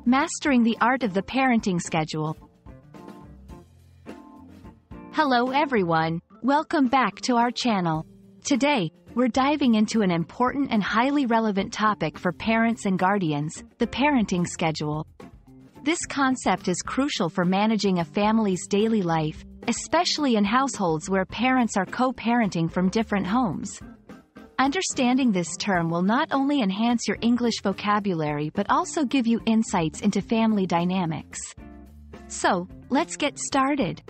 Mastering the Art of the Parenting Schedule. Hello everyone, welcome back to our channel. Today, we're diving into an important and highly relevant topic for parents and guardians, the parenting schedule. This concept is crucial for managing a family's daily life, especially in households where parents are co-parenting from different homes. Understanding this term will not only enhance your English vocabulary but also give you insights into family dynamics. So, let's get started.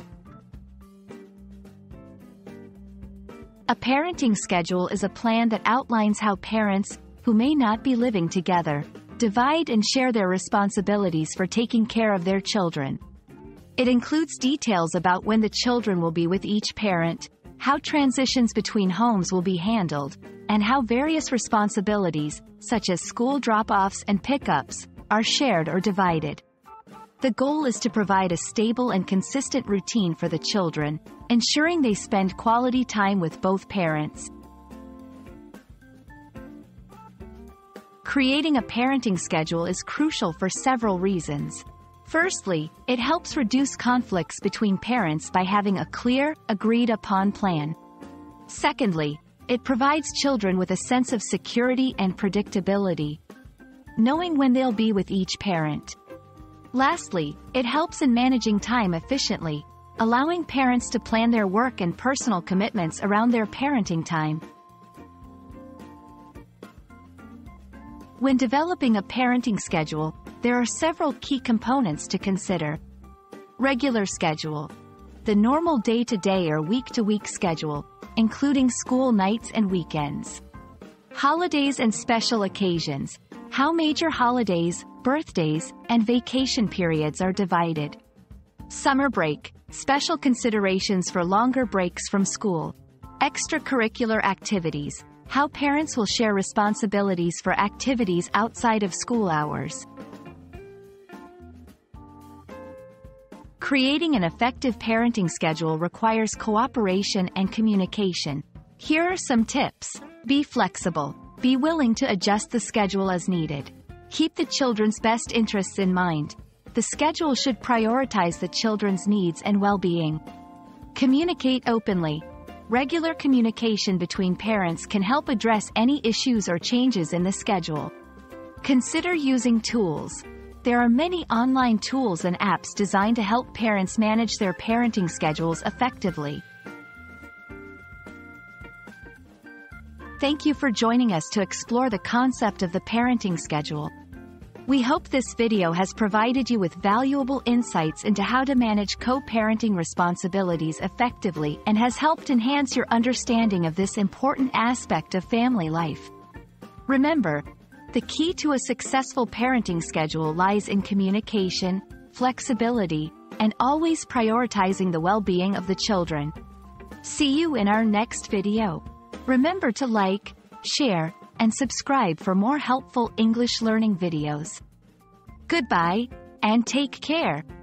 A parenting schedule is a plan that outlines how parents, who may not be living together, divide and share their responsibilities for taking care of their children. It includes details about when the children will be with each parent, how transitions between homes will be handled, and how various responsibilities, such as school drop-offs and pickups, are shared or divided. The goal is to provide a stable and consistent routine for the children, ensuring they spend quality time with both parents. Creating a parenting schedule is crucial for several reasons. Firstly, it helps reduce conflicts between parents by having a clear, agreed-upon plan. Secondly, it provides children with a sense of security and predictability, knowing when they'll be with each parent. Lastly, it helps in managing time efficiently, allowing parents to plan their work and personal commitments around their parenting time. When developing a parenting schedule, there are several key components to consider. Regular schedule. The normal day-to-day or week-to-week schedule, including school nights and weekends. Holidays and special occasions. How major holidays, birthdays, and vacation periods are divided. Summer break. Special considerations for longer breaks from school. Extracurricular activities. How parents will share responsibilities for activities outside of school hours. Creating an effective parenting schedule requires cooperation and communication. Here are some tips. Be flexible. Be willing to adjust the schedule as needed. Keep the children's best interests in mind. The schedule should prioritize the children's needs and well-being. Communicate openly. Regular communication between parents can help address any issues or changes in the schedule. Consider using tools. There are many online tools and apps designed to help parents manage their parenting schedules effectively. Thank you for joining us to explore the concept of the parenting schedule. We hope this video has provided you with valuable insights into how to manage co-parenting responsibilities effectively and has helped enhance your understanding of this important aspect of family life. Remember, the key to a successful parenting schedule lies in communication, flexibility, and always prioritizing the well-being of the children. See you in our next video. Remember to like, share, and subscribe for more helpful English learning videos. Goodbye, and take care.